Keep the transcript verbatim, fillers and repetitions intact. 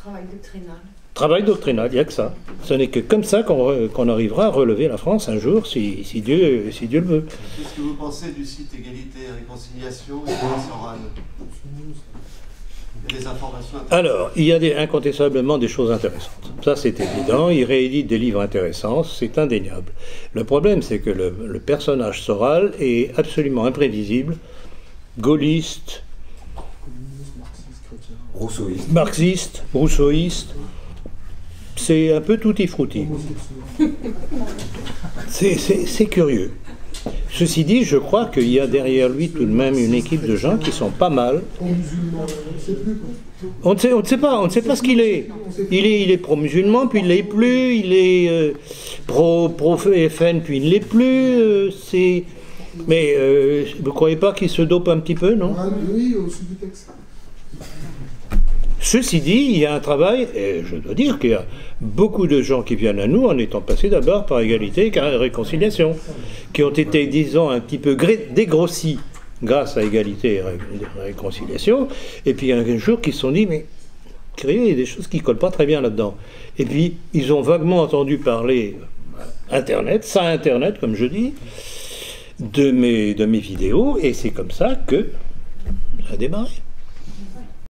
Travail doctrinal. Travail doctrinal, il n'y a que ça. Ce n'est que comme ça qu'on qu'on arrivera à relever la France un jour, si, si, Dieu, si Dieu le veut. Qu'est-ce que vous pensez du site Égalité et Réconciliation et Grâce orale? Il y a des informations intéressantes. Alors, il y a des, incontestablement des choses intéressantes. Ça, c'est évident. Il réédite des livres intéressants, c'est indéniable. Le problème, c'est que le, le personnage Soral est absolument imprévisible, gaulliste, Rousseauiste. marxiste, rousseauiste. C'est un peu tutti frutti. C'est curieux. Ceci dit, je crois qu'il y a derrière lui tout de même une équipe de gens qui sont pas mal. On ne sait, on ne sait pas, on ne sait pas ce qu'il est. Il est, il est pro-musulman, puis il ne l'est plus. Il est euh, pro-F N, puis il ne l'est plus. Euh, c'est... Mais euh, vous ne croyez pas qu'il se dope un petit peu, non? Oui, au sud du texte. Ceci dit, il y a un travail, et je dois dire qu'il y a beaucoup de gens qui viennent à nous en étant passés d'abord par Égalité et Réconciliation, qui ont été, disons, un petit peu dégrossis grâce à Égalité et Réconciliation, et puis un jour qui se sont dit, mais curieux, il y a des choses qui ne collent pas très bien là-dedans. Et puis, ils ont vaguement entendu parler Internet, ça Internet, comme je dis, de mes, de mes vidéos, et c'est comme ça que ça a démarré.